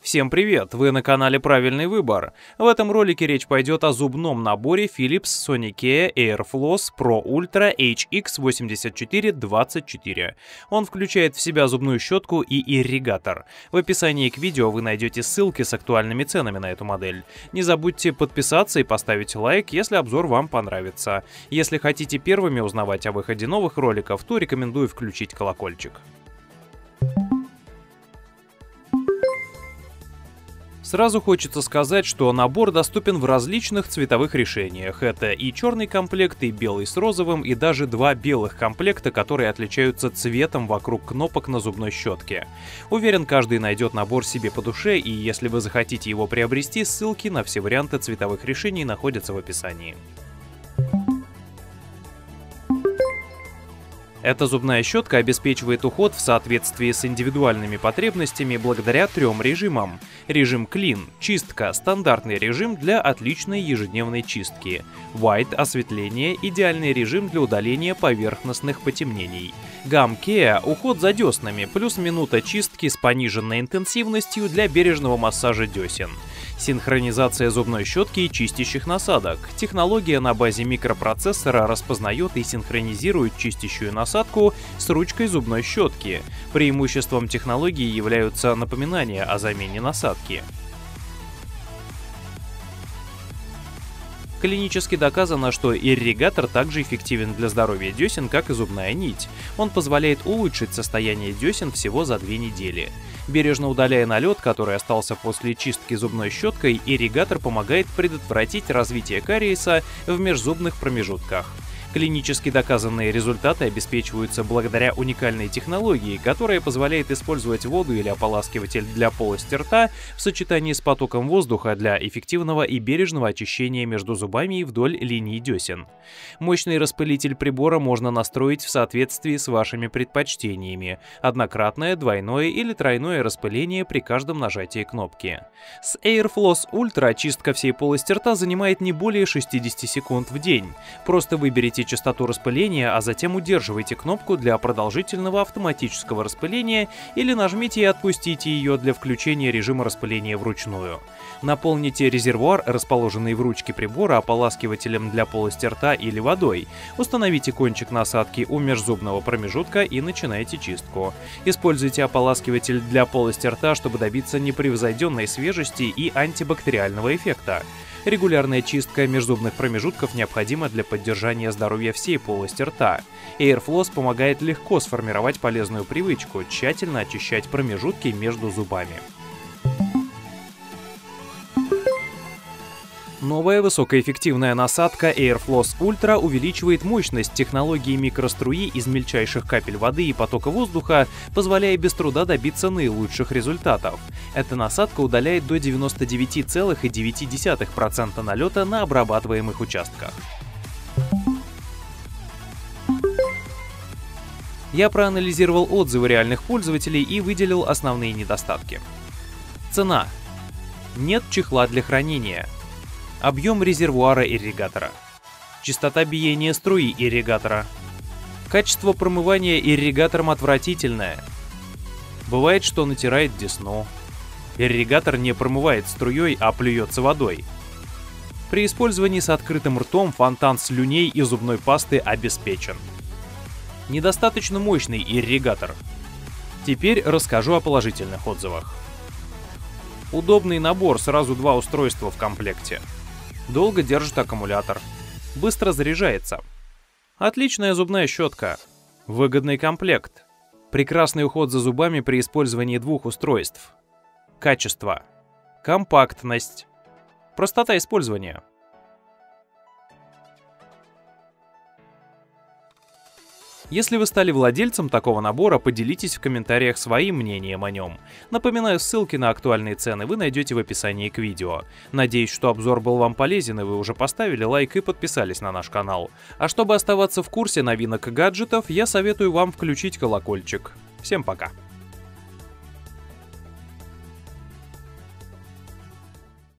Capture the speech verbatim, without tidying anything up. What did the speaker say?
Всем привет! Вы на канале Правильный выбор. В этом ролике речь пойдет о зубном наборе Philips Sonicare AirFloss Pro Ultra эйч икс восемьдесят четыре двадцать четыре. Он включает в себя зубную щетку и ирригатор. В описании к видео вы найдете ссылки с актуальными ценами на эту модель. Не забудьте подписаться и поставить лайк, если обзор вам понравится. Если хотите первыми узнавать о выходе новых роликов, то рекомендую включить колокольчик. Сразу хочется сказать, что набор доступен в различных цветовых решениях. Это и черный комплект, и белый с розовым, и даже два белых комплекта, которые отличаются цветом вокруг кнопок на зубной щетке. Уверен, каждый найдет набор себе по душе, и если вы захотите его приобрести, ссылки на все варианты цветовых решений находятся в описании. Эта зубная щетка обеспечивает уход в соответствии с индивидуальными потребностями благодаря трем режимам. Режим Clean – чистка, стандартный режим для отличной ежедневной чистки. White – осветление, идеальный режим для удаления поверхностных потемнений. Gum Care – уход за деснами, плюс минута чистки с пониженной интенсивностью для бережного массажа десен. Синхронизация зубной щетки и чистящих насадок. Технология на базе микропроцессора распознает и синхронизирует чистящую насадку с ручкой зубной щетки. Преимуществом технологии являются напоминания о замене насадки. Клинически доказано, что ирригатор также эффективен для здоровья десен, как и зубная нить. Он позволяет улучшить состояние десен всего за две недели. Бережно удаляя налет, который остался после чистки зубной щеткой, ирригатор помогает предотвратить развитие кариеса в межзубных промежутках. Клинически доказанные результаты обеспечиваются благодаря уникальной технологии, которая позволяет использовать воду или ополаскиватель для полости рта в сочетании с потоком воздуха для эффективного и бережного очищения между зубами и вдоль линий десен. Мощный распылитель прибора можно настроить в соответствии с вашими предпочтениями. Однократное, двойное или тройное распыление при каждом нажатии кнопки. С AirFloss Ultra чистка всей полости рта занимает не более шестидесяти секунд в день. Просто выберите частоту распыления, а затем удерживайте кнопку для продолжительного автоматического распыления или нажмите и отпустите ее для включения режима распыления вручную. Наполните резервуар, расположенный в ручке прибора, ополаскивателем для полости рта или водой. Установите кончик насадки у межзубного промежутка и начинайте чистку. Используйте ополаскиватель для полости рта, чтобы добиться непревзойденной свежести и антибактериального эффекта. Регулярная чистка межзубных промежутков необходима для поддержания здоровья всей полости рта. AirFloss помогает легко сформировать полезную привычку – тщательно очищать промежутки между зубами. Новая высокоэффективная насадка AirFloss Ultra увеличивает мощность технологии микроструи из мельчайших капель воды и потока воздуха, позволяя без труда добиться наилучших результатов. Эта насадка удаляет до девяноста девяти целых девяти десятых процента налета на обрабатываемых участках. Я проанализировал отзывы реальных пользователей и выделил основные недостатки. Цена. Нет чехла для хранения. Объем резервуара ирригатора. Частота биения струи ирригатора. Качество промывания ирригатором отвратительное. Бывает, что натирает десну. Ирригатор не промывает струей, а плюется водой. При использовании с открытым ртом фонтан слюней и зубной пасты обеспечен. Недостаточно мощный ирригатор. Теперь расскажу о положительных отзывах. Удобный набор, сразу два устройства в комплекте. Долго держит аккумулятор. Быстро заряжается. Отличная зубная щетка. Выгодный комплект. Прекрасный уход за зубами при использовании двух устройств. Качество. Компактность. Простота использования. Если вы стали владельцем такого набора, поделитесь в комментариях своим мнением о нем. Напоминаю, ссылки на актуальные цены вы найдете в описании к видео. Надеюсь, что обзор был вам полезен и вы уже поставили лайк и подписались на наш канал. А чтобы оставаться в курсе новинок и гаджетов, я советую вам включить колокольчик. Всем пока!